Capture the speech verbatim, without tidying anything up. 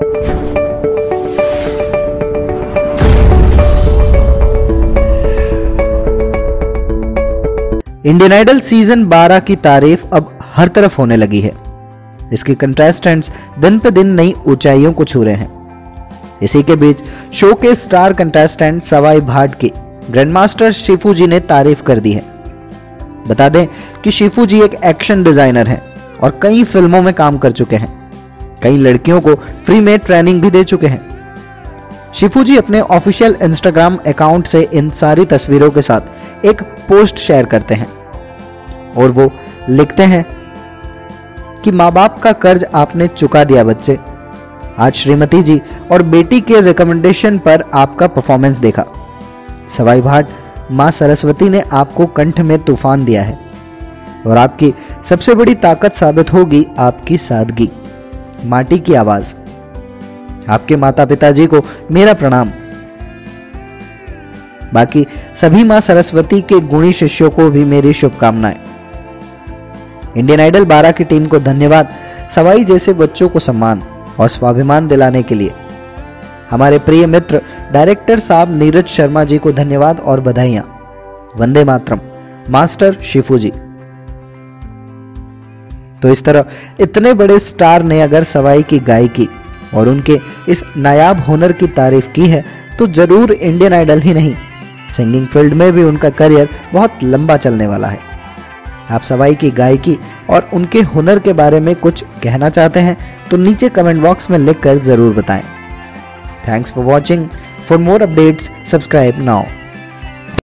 Indian idol season बारह की तारीफ अब हर तरफ होने लगी है। इसके कंटेस्टेंट्स दिन पे दिन नई ऊंचाइयों को छू रहे हैं। इसी के बीच शो के स्टार कंटेस्टेंट सवाई भाट की ग्रैंडमास्टर शिफू जी ने तारीफ कर दी है। बता दें कि शिफू जी एक एक्शन डिजाइनर हैं और कई फिल्मों में काम कर चुके हैं। कई लड़कियों को फ्री में ट्रेनिंग भी दे चुके हैं। शिफू जी अपने ऑफिशियल इंस्टाग्राम अकाउंट से इन सारी तस्वीरों के साथ एक पोस्ट शेयर करते हैं और वो लिखते हैं कि माँ बाप का कर्ज आपने चुका दिया बच्चे। आज श्रीमती जी और बेटी के रिकमेंडेशन पर आपका परफॉर्मेंस देखा। सवाई भाट, माँ सरस्वती ने आपको कंठ में तूफान दिया है और आपकी सबसे बड़ी ताकत साबित होगी आपकी सादगी। माटी की आवाज। आपके माता पिताजी को मेरा प्रणाम। बाकी सभी मां सरस्वती के गुणी शिष्यों को भी मेरी शुभकामनाएं। इंडियन आइडल बारह की टीम को धन्यवाद। सवाई जैसे बच्चों को सम्मान और स्वाभिमान दिलाने के लिए हमारे प्रिय मित्र डायरेक्टर साहब नीरज शर्मा जी को धन्यवाद और बधाइयां। वंदे मातरम। मास्टर शिफू जी। तो इस तरह इतने बड़े स्टार ने अगर सवाई की गायकी और उनके इस नायाब हुनर की तारीफ की है तो जरूर इंडियन आइडल ही नहीं, सिंगिंग फील्ड में भी उनका करियर बहुत लंबा चलने वाला है। आप सवाई की गायकी और उनके हुनर के बारे में कुछ कहना चाहते हैं तो नीचे कमेंट बॉक्स में लिखकर जरूर बताएं। Thanks for watching. For more updates subscribe now.